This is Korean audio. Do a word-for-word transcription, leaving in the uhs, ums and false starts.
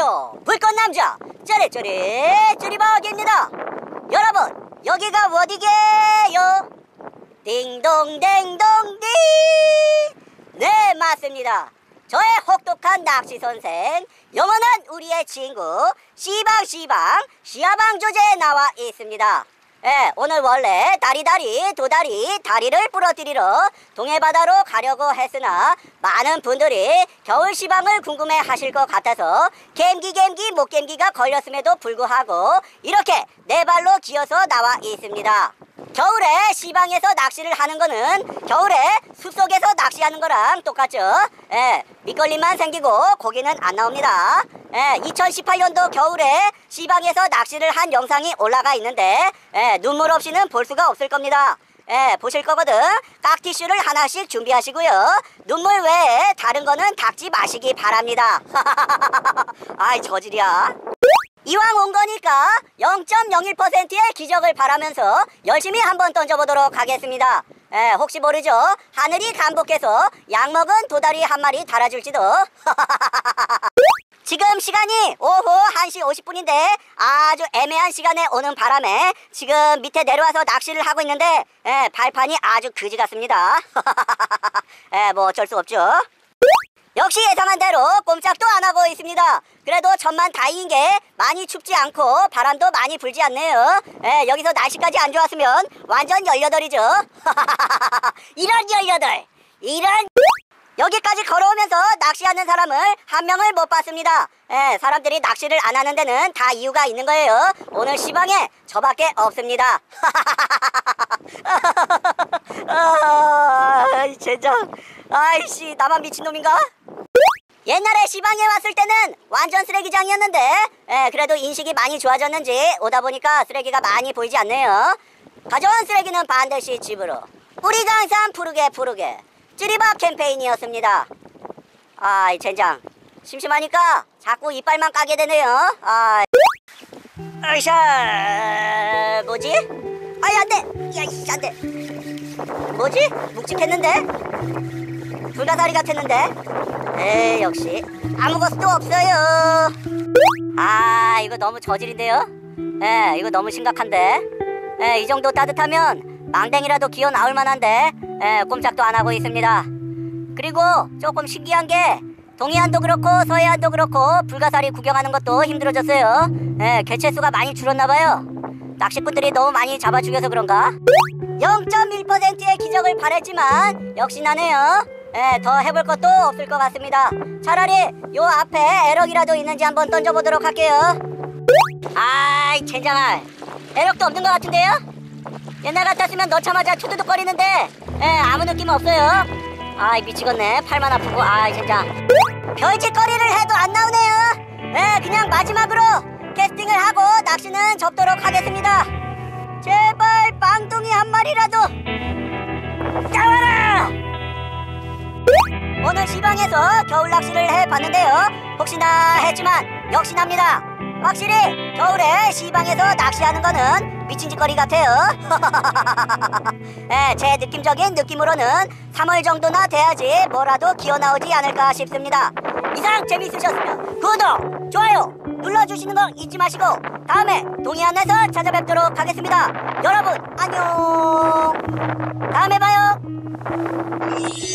안녕하세요. 불꽃남자 쩌리쩌리 쩌리박입니다. 여러분 여기가 어디게요? 딩동댕동딩. 네, 맞습니다. 저의 혹독한 낚시 선생, 영원한 우리의 친구 시방시방 시야방 조제에 나와 있습니다. 예, 오늘 원래 다리다리 도다리 다리를 부러뜨리러 동해바다로 가려고 했으나 많은 분들이 겨울 시방을 궁금해 하실 것 같아서 갬기갬기 목갬기가 걸렸음에도 불구하고 이렇게 네 발로 기어서 나와 있습니다. 겨울에 시방에서 낚시를 하는 거는 겨울에 숲속에서 낚시하는 거랑 똑같죠. 예, 밑걸림만 생기고 고기는 안 나옵니다. 예, 이천십팔 년도 겨울에 시방에서 낚시를 한 영상이 올라가 있는데 예, 눈물 없이는 볼 수가 없을 겁니다. 예, 보실 거거든 깍티슈를 하나씩 준비하시고요. 눈물 외에 다른 거는 닦지 마시기 바랍니다. 아이 저질이야. 이왕 온 거니까 영 점 영일 퍼센트의 기적을 바라면서 열심히 한번 던져보도록 하겠습니다. 에, 혹시 모르죠? 하늘이 감복해서 약먹은 도다리 한 마리 달아줄지도. 지금 시간이 오후 한 시 오십 분인데 아주 애매한 시간에 오는 바람에 지금 밑에 내려와서 낚시를 하고 있는데 에, 발판이 아주 그지 같습니다. 에, 뭐 어쩔 수 없죠. 역시 예상한 대로 꼼짝도 안 하고 있습니다. 그래도 천만 다행인 게 많이 춥지 않고 바람도 많이 불지 않네요. 예, 여기서 날씨까지 안 좋았으면 완전 열여덟이죠. 이런 열여덟, 이런. 여기까지 걸어오면서 낚시하는 사람을 한 명을 못 봤습니다. 예, 사람들이 낚시를 안 하는 데는 다 이유가 있는 거예요. 오늘 시방에 저밖에 없습니다. 아, 젠장. 아이씨, 나만 미친놈인가? 옛날에 시방에 왔을 때는 완전 쓰레기장이었는데 예, 그래도 인식이 많이 좋아졌는지 오다 보니까 쓰레기가 많이 보이지 않네요. 가져온 쓰레기는 반드시 집으로. 우리가 항상 푸르게 푸르게 찌리밥 캠페인이었습니다. 아이 젠장, 심심하니까 자꾸 이빨만 까게 되네요. 아이 아이샤, 뭐지? 아이 안돼, 야이씨 안돼. 뭐지? 묵직했는데? 불가사리 같았는데? 에이 역시 아무것도 없어요. 아 이거 너무 저질인데요? 예, 이거 너무 심각한데? 예, 이 정도 따뜻하면 망댕이라도 기어 나올 만한데 예, 꼼짝도 안 하고 있습니다. 그리고 조금 신기한 게 동해안도 그렇고 서해안도 그렇고 불가사리 구경하는 것도 힘들어졌어요. 예, 개체수가 많이 줄었나봐요. 낚시꾼들이 너무 많이 잡아 죽여서 그런가? 영 점 일 퍼센트의 기적을 바랬지만 역시 나네요. 예, 더 해볼 것도 없을 것 같습니다. 차라리 요 앞에 에럭이라도 있는지 한번 던져보도록 할게요. 아이 젠장아, 에럭도 없는 것 같은데요? 옛날 같았으면 넣자마자 투두둑거리는데 예, 아무 느낌 없어요. 아이 미치겠네. 팔만 아프고. 아이 젠장. 별짓거리를 해도 안 나오네요. 예, 그냥 마지막으로 캐스팅을 하고 낚시는 접도록 하겠습니다. 제발 빵둥이 한 마리라도 잡아라! 오늘 시방에서 겨울 낚시를 해봤는데요. 혹시나 했지만 역시납니다. 확실히 겨울에 시방에서 낚시하는 거는 미친 짓거리 같아요. 네, 제 느낌적인 느낌으로는 삼월 정도나 돼야지 뭐라도 기어나오지 않을까 싶습니다. 이상 재미있으셨으면 구독, 좋아요 눌러주시는 거 잊지 마시고 다음에 동해안에서 찾아뵙도록 하겠습니다. 여러분 안녕. 다음에 봐요.